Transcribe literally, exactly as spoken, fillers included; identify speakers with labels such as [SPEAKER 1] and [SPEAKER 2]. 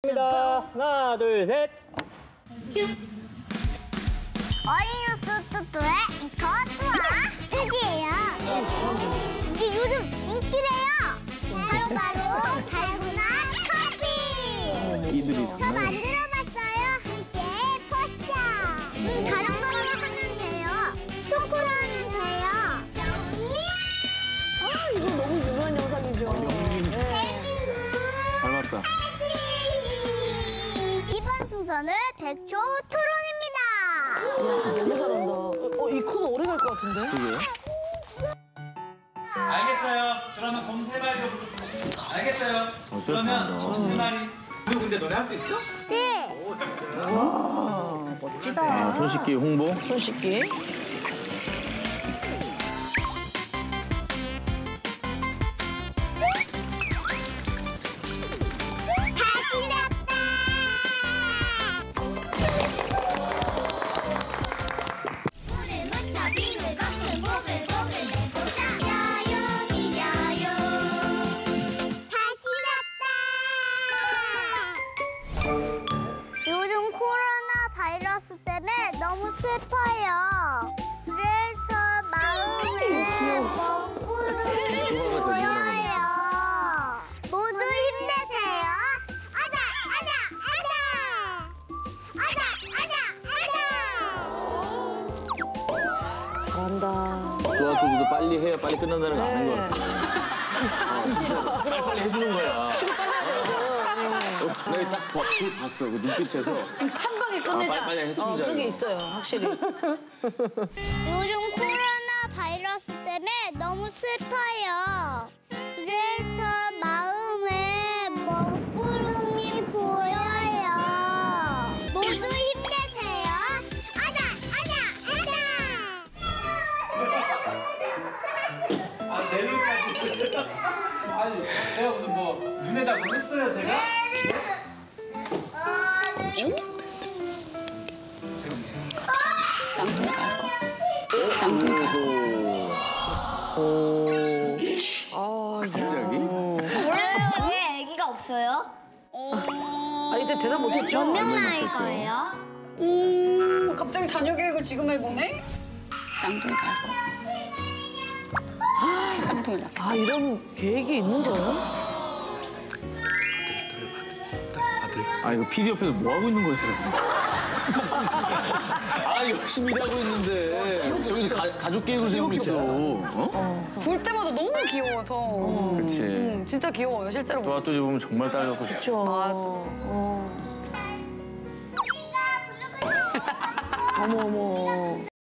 [SPEAKER 1] 입니다. 하나, 둘, 셋.
[SPEAKER 2] 어린이뉴스 뚜뚜의 이거 뚜아 뚜디예요. 이게 요즘 인기래요. 바로바로 달고나 커피.
[SPEAKER 3] 이들이
[SPEAKER 2] 저
[SPEAKER 3] 장난.
[SPEAKER 2] 만들어봤어요. 함께 보시죠. 음, 다른 거로 하면 돼요. 초코로 하면 돼요.
[SPEAKER 4] 아, 이거 너무 유명한 영상이죠. 네.
[SPEAKER 3] 닮았다.
[SPEAKER 2] 이번 순서는 백초 토론입니다.
[SPEAKER 4] 야, 너무 잘한다. 어, 이 코너 오래 갈 것 같은데?
[SPEAKER 3] 그게요?
[SPEAKER 5] 알겠어요. 그러면 곰 세 마리 좀. 알겠어요.
[SPEAKER 3] 어,
[SPEAKER 5] 그러면
[SPEAKER 3] 잘한다.
[SPEAKER 5] 곰 세 마리. 그리고 근데 노래 할 수 있어?
[SPEAKER 2] 네.
[SPEAKER 3] 아, 손 씻기 홍보?
[SPEAKER 4] 손 씻기.
[SPEAKER 2] 요즘 코로나 바이러스 때문에 너무 슬퍼요. 그래서 마음에 먹구름이 보여요. 모두 힘내세요. 아자, 아자, 아자! 아자, 아자, 아자!
[SPEAKER 4] 잘한다.
[SPEAKER 3] 도와주지도 빨리 해야 빨리 끝난다는 거 아는 것
[SPEAKER 4] 네.
[SPEAKER 3] 같아. 아, 진짜 빨리빨리 해주는 거야. 내가 딱 봐, 그걸 봤어, 그 눈빛에서.
[SPEAKER 4] 한 방에 끝내자.
[SPEAKER 3] 아, 빨리 해주자,
[SPEAKER 4] 어, 그런 게
[SPEAKER 3] 이거.
[SPEAKER 4] 있어요, 확실히.
[SPEAKER 2] 요즘 코로나 바이러스 때문에 너무 슬퍼요. 그래서 마음에 먹구름이 보여요. 모두 힘내세요. 아자, 아자, 아자!
[SPEAKER 5] 아, 내일까지. 아니, 제가 무슨 뭐 눈에다 뭐 했어요, 제가?
[SPEAKER 6] 쌍둥이 갈 거. 쌍둥이 갈 거.
[SPEAKER 3] 오.
[SPEAKER 4] 아,
[SPEAKER 3] 갑자기?
[SPEAKER 2] 원래 왜 아기가 없어요?
[SPEAKER 4] 아, 이때 대답 못했죠?
[SPEAKER 2] 몇 명
[SPEAKER 3] 얼마나
[SPEAKER 2] 나일
[SPEAKER 3] 됐죠?
[SPEAKER 2] 거예요?
[SPEAKER 6] 음, 갑자기 자녀 계획을 지금 해보네? 쌍둥이 갈 거. 새 쌍둥이 낳게.
[SPEAKER 4] 아, 이런 계획이 있는 거예요?
[SPEAKER 3] 아, 이거 피디 옆에서 뭐 하고 있는 거예요? 아, 열심히 일하고 있는데. 저기서 가, 가족 계획을 세우고 있어. 어?
[SPEAKER 6] 볼 때마다 너무 귀여워서.
[SPEAKER 3] 그치.
[SPEAKER 6] 음, 진짜 귀여워요, 실제로.
[SPEAKER 3] 도와주지 보면 정말 딸 갖고 싶죠.
[SPEAKER 4] 그렇죠.
[SPEAKER 6] 맞아.
[SPEAKER 4] 어. 어머, 어머.